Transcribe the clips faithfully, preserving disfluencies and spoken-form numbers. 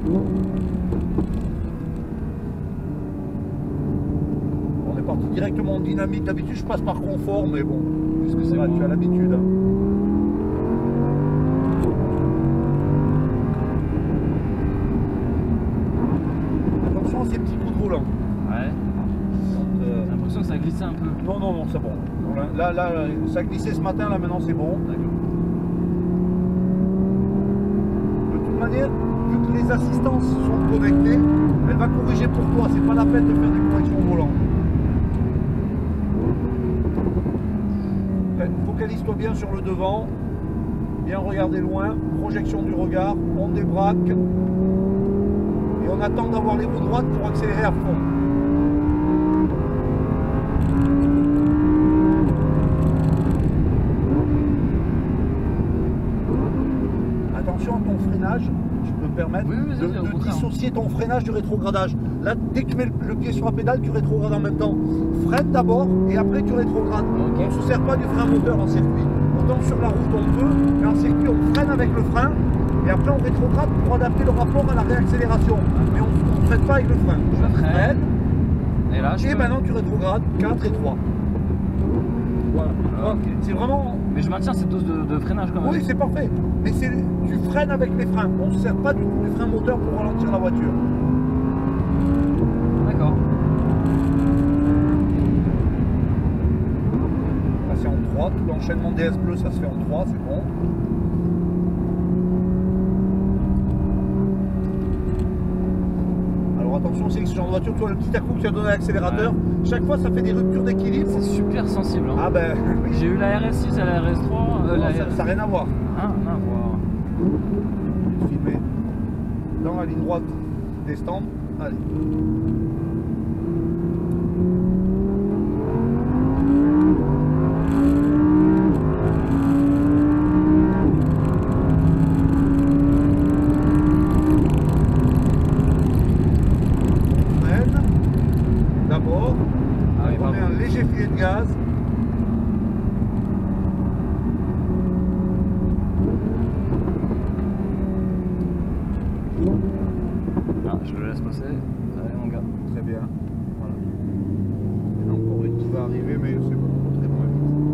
On est parti directement en dynamique. D'habitude je passe par confort, mais bon, puisque c'est là, bon. tu as l'habitude. Hein. Attention à ces petits coups de volant. Ouais. Quand, euh... J'ai l'impression que ça glissait un peu. Non, non, non, c'est bon. Là, là, ça glissait ce matin, là maintenant c'est bon. D'accord. De toute manière, vu que les assistances sont connectées, elle va corriger pour toi. C'est pas la peine de faire des corrections au volant. Focalise-toi bien sur le devant, bien regarder loin, projection du regard, on débraque et on attend d'avoir les roues droites pour accélérer à fond. Attention à ton freinage, je peux me permettre oui, oui, de, oui, de dissocier ton freinage du rétrogradage. Là, dès que tu mets le pied sur la pédale, tu rétrogrades en même temps. Freine d'abord et après tu rétrogrades. Okay. On ne se sert pas du frein moteur en circuit. Autant sur la route on peut, mais en circuit on freine avec le frein et après on rétrograde pour adapter le rapport à la réaccélération. Mais on ne freine pas avec le frein. Je freine. Et là, je Et peux... maintenant tu rétrogrades quatre et trois. Voilà. Ah, okay. C'est vraiment... Mais je maintiens cette dose de, de freinage quand même. Oui, c'est parfait. Mais tu freines avec les freins. On ne se sert pas du tout du frein moteur pour ralentir la voiture. D'accord. Là, c'est en trois. Tout l'enchaînement D S bleu, ça se fait en trois. C'est bon. Alors attention aussi que ce genre de voiture, tu vois le petit à-coup que tu as donné à l'accélérateur, ouais. Chaque fois ça fait des ruptures d'équilibre. C'est super sensible. Hein. Ah ben oui. J'ai eu la R S six à la R S trois. Euh, non, la ça n'a rien à voir. Ah, rien à voir. Je vais te filmer dans la ligne droite des stands. Allez. D'abord, ah oui, on met un léger filet de gaz. Ah, je le laisse passer. Allez mon gars. Très bien. Voilà. Il y en a encore une qui va arriver, mais c'est bon, très bon.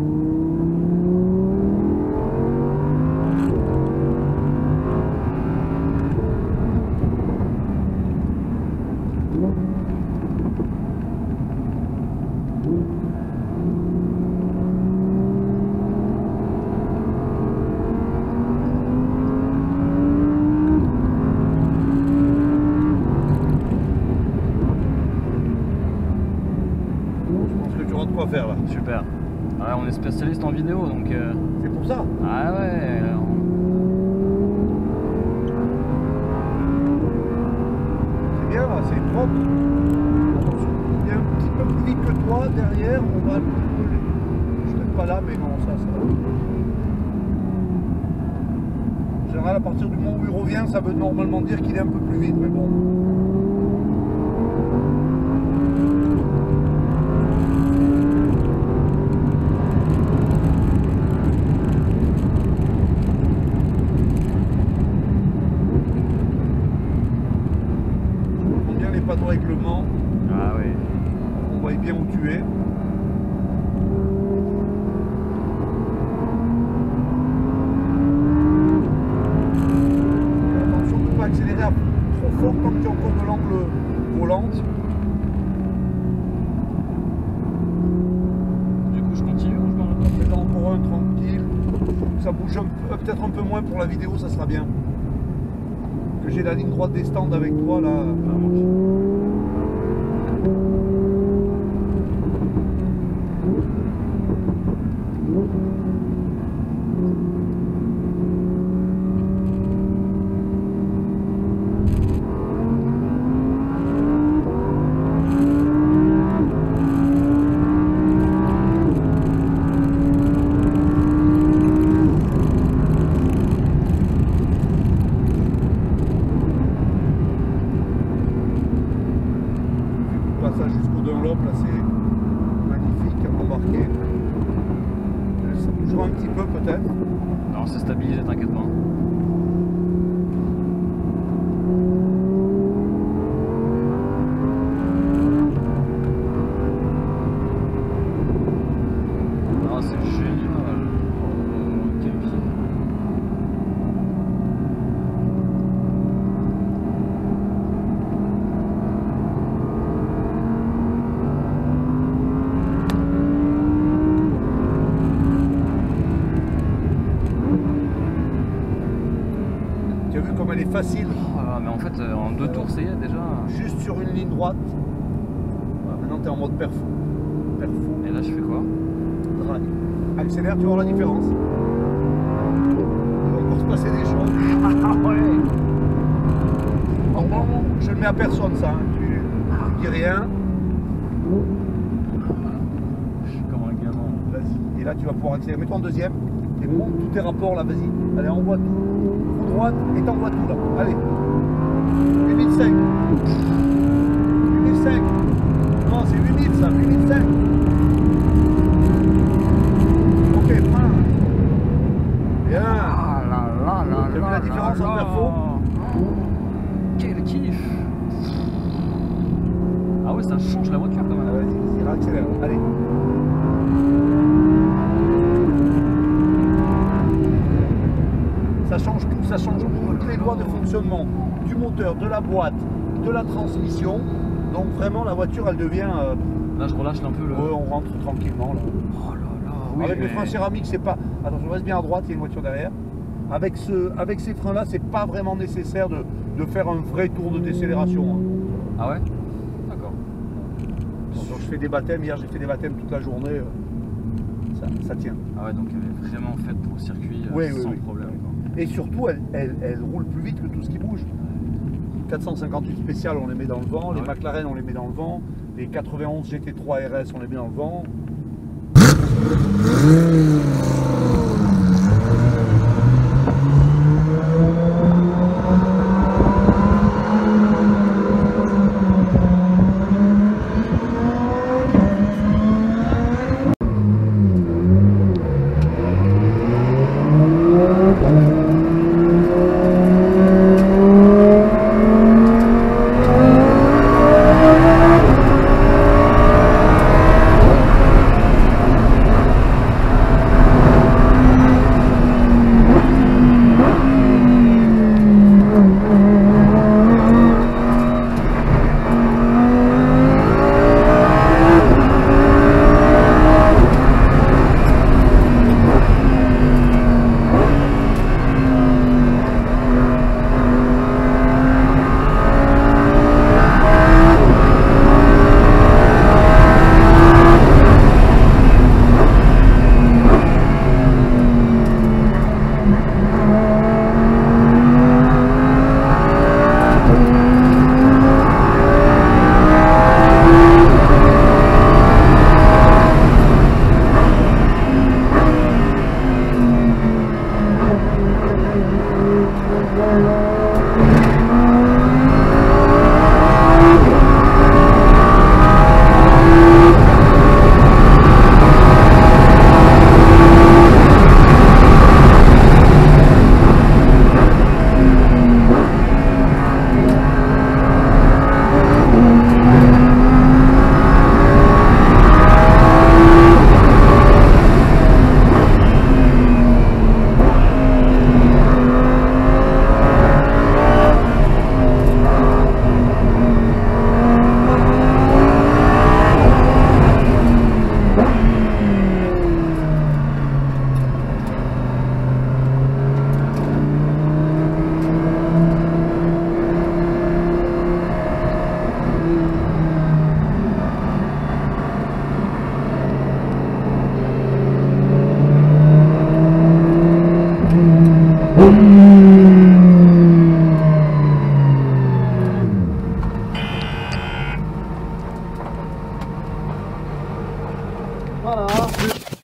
Quoi faire là. Super. Ouais, on est spécialiste en vidéo donc. Euh... C'est pour ça. Ah ouais. On... C'est bien là, c'est propre. Il est un petit peu plus vite que toi derrière. On va. Je ne pas là, mais non, ça, ça va. En général, à partir du moment où il revient, ça veut normalement dire qu'il est un peu plus vite, mais bon. Panneau règlement. Ah oui. On voit bien où tu es. Attention de ne pas accélérer à trop fort tant que tu es encore de l'angle volant. Du coup je continue ou je m'arrête? Fais encore un tranquille. Ça bouge peut-être un peu moins pour la vidéo, ça sera bien. Que j'ai la ligne droite des stands avec toi là. Passage jusqu'au Dunlop, là c'est magnifique à embarquer. Ça bougera un petit peu peut-être. Non, c'est stabilisé, t'inquiète pas. Mais en fait, euh, en deux tours, ça y est déjà. Juste sur une ligne droite. Voilà, maintenant tu es en mode perfo. perfo. Et là, je fais quoi? Drive. Accélère, tu vas voir la différence. Il va encore se passer des choses. Ah ouais. En bon, je le mets à personne ça, hein. Tu, tu dis rien. Je suis comme un gamin. Vas-y. Et là tu vas pouvoir accélérer. Mets-toi en deuxième. Et monte tous tes rapports là, vas-y. Allez, envoie tout. Coup droite et t'envoies tout là. Allez. huit mille cinq. huit mille cinq. Non, c'est huit mille ça, huit mille cinq. Ok, frein. Bien. Ah là là là T'as vu là la différence en perfo? Quel kiff! Ah ouais, ça change la voiture quand Ah, même. vas-y, vas-y, accélère. Allez. Ça change tout, ça change toutes les lois de fonctionnement du moteur, de la boîte, de la transmission. Donc vraiment la voiture elle devient... Euh, Là, je relâche un peu le. ouais, on rentre tranquillement là. Oh là là, oui. Avec mais... les freins céramiques, c'est pas... Attention, reste bien à droite, il y a une voiture derrière. Avec, ce, avec ces freins là, c'est pas vraiment nécessaire de, de faire un vrai tour de décélération. Hein. Ah ouais? D'accord. Donc, je fais des baptêmes, hier j'ai fait des baptêmes toute la journée. euh, Ça, ça tient. Ah ouais, donc elle est vraiment faite pour circuit euh, Oui, oui, sans oui. problème. Quoi. Et surtout, elle, elle, elle roule plus vite que tout ce qui bouge. quatre cent cinquante-huit spéciales, on les met dans le vent. Les ouais. McLaren, on les met dans le vent. Les quatre-vingt-onze G T trois R S, on les met dans le vent. Voilà.